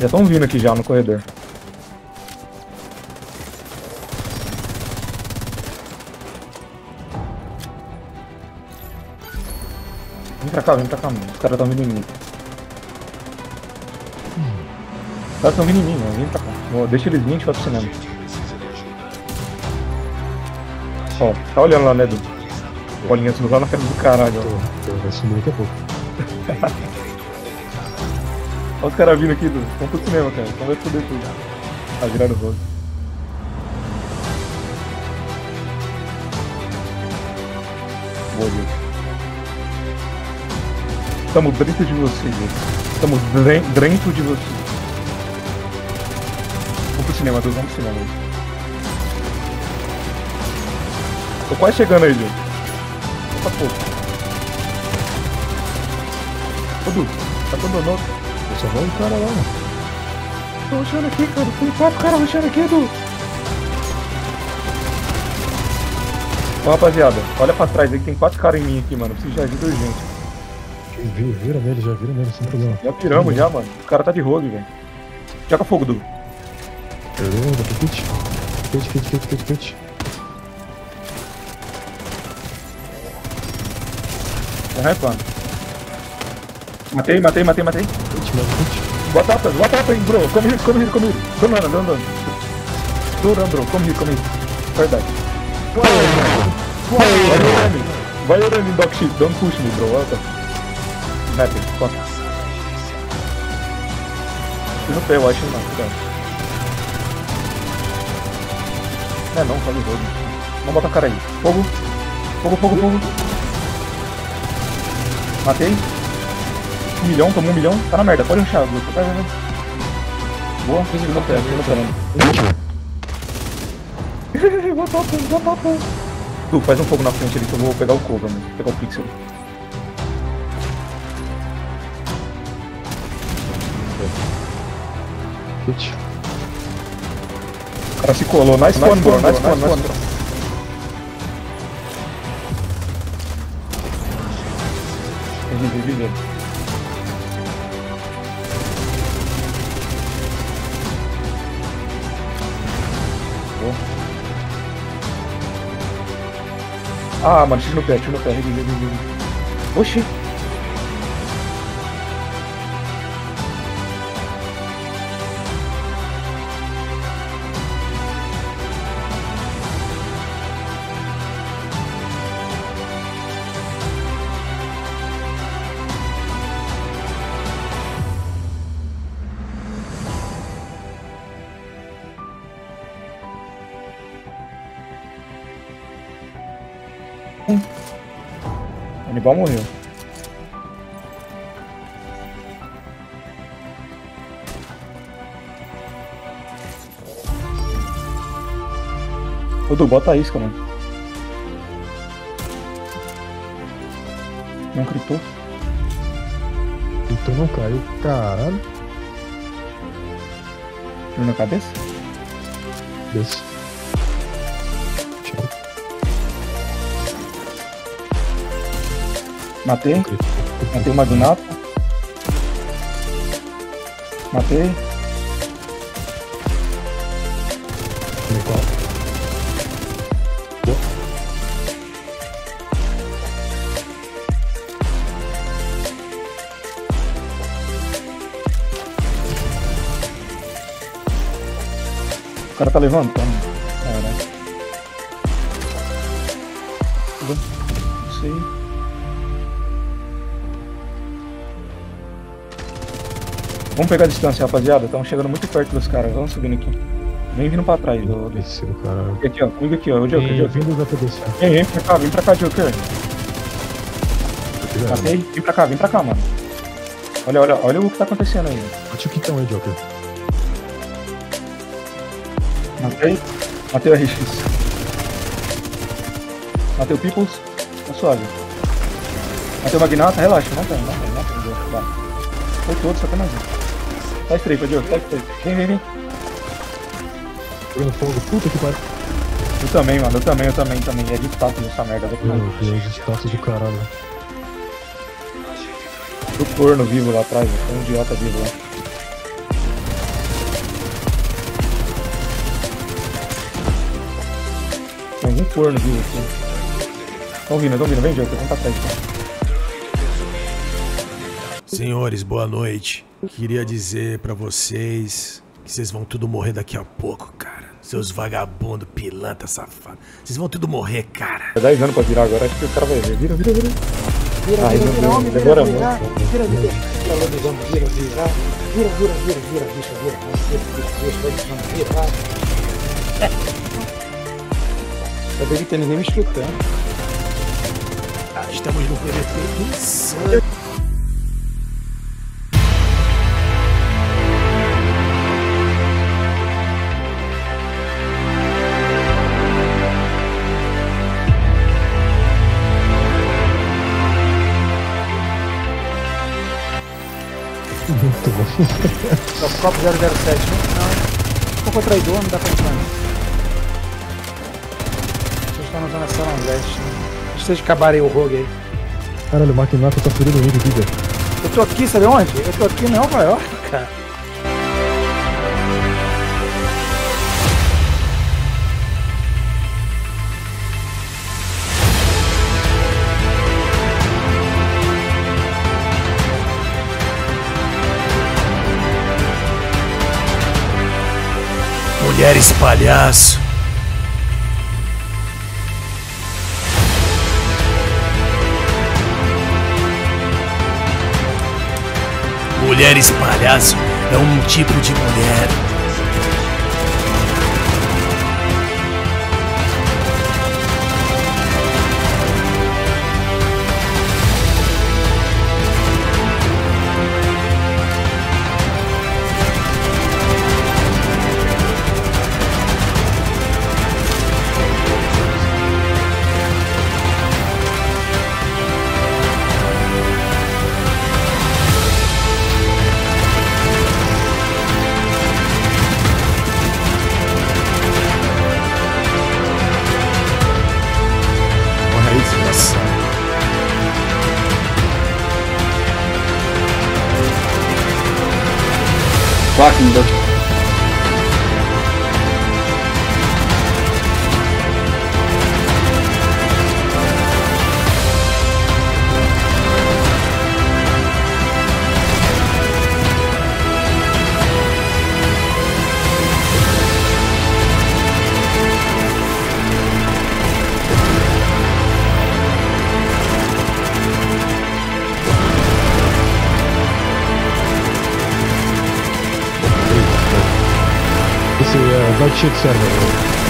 Já estão vindo aqui já no corredor. Vem pra cá, mano. Os caras estão vindo em mim. Os caras estão vindo em mim, mano. Vem pra cá. Deixa eles virem e a gente vai pro cinema. Ó, tá olhando lá, né, Edu? Bolinha lá na frente do caralho, ó. Vai sumir daqui a pouco. Olha os caras vindo aqui, Edu. Vamos pro cinema, cara. Então vai foder tudo. Tá virando o rosto. Boa, Deus. Estamos dentro de você, Deus. Estamos dentro de você. Vamos pro cinema, Deus. Vamos pro cinema, Deus. Tô quase chegando aí, gente. Falta pouco. Ô, Du, tá abandonando. Eu só vou um cara lá, mano. Tô rushando aqui, cara. Tem 4 caras rushando aqui, Du. Ô, rapaziada, olha pra trás aí que tem 4 caras em mim aqui, mano. Preciso de ajuda urgente. Vira nele, sem problema. Já piramos já, mano. O cara tá de rogue, velho. Joga fogo, Du. Kit. Tá hypando. Matei. Bota up aí, bro. Come here. Come andando. Come here. Verdade. Vai orando em Doc Shit. Don't push me, bro. Welcome. Happy. Fuck. No pé, eu acho, não. Cuidado. Não, tá de rodo. Vamos botar o cara aí. Fogo. Matei. 1 milhão, tomou 1 milhão. Tá na merda, pode rushar, Gu. Boa, fiz no pé, Bota. Tu, faz um fogo na frente ali que eu vou pegar o cover, mano. Vou pegar o pixel. Kit. O cara se colou, nice one, bro. Revive. Ah, mano, tiro no pé, revive. Oxi. Anibal morreu. Ô, Du, bota a isca, mano. Não gritou? Então não caiu, caralho. Tiro na cabeça? Desce. Matei o Magnata. Matei. O cara tá levantando. Caralho. Não sei. Vamos pegar a distância, rapaziada. Estamos chegando muito perto dos caras. Vamos subindo aqui. Vem vindo pra trás. Desceu, caralho. Aqui, ó. Comigo aqui, ó. O Joker. Vindo da PDC. Vem pra cá, Joker. Matei. Vem pra cá, mano. Olha o que tá acontecendo aí. Bate o quitão aí, Joker. Matei o RX. Matei o Peoples. Tá suave. Matei o Magnata. Relaxa, não tem. Foi todo, só tem mais um. Tá estreito, Diogo, tá estreito. Vem. Pegando fogo, puta que pariu. Eu também, mano, eu também. É de status essa merda. Meu Deus, status do caralho. Do corno vivo lá atrás, tem um idiota vivo lá. Tem algum corno vivo aqui. Tão vindo, vem, Joker, vamos pra trás. Tá? Senhores, boa noite. Queria dizer pra vocês que vocês vão tudo morrer daqui a pouco, cara. Seus vagabundos, pilantra, safado. Vocês vão tudo morrer, cara. É 10 anos pra virar agora, acho que o cara vai ver. Vira. Ai, meu Deus, demora muito. Eu vi que tem ninguém me escutando. Estamos no PVP insano. Muito bom. É o copo 007, não. Um pouco traidor, não dá pra entrar. Vocês estão na zona Salão Leste. Deixa vocês acabarem o rogue aí. Caralho, o Maquinata tá ferindo o Nick aqui, velho. Eu tô aqui, sabe onde? Eu tô aqui em Nova York, cara. Mulheres palhaço. Mulheres palhaço é um tipo de mulher. Olha isso, desgraçado. Fucking Esse é o Dark Shade Server.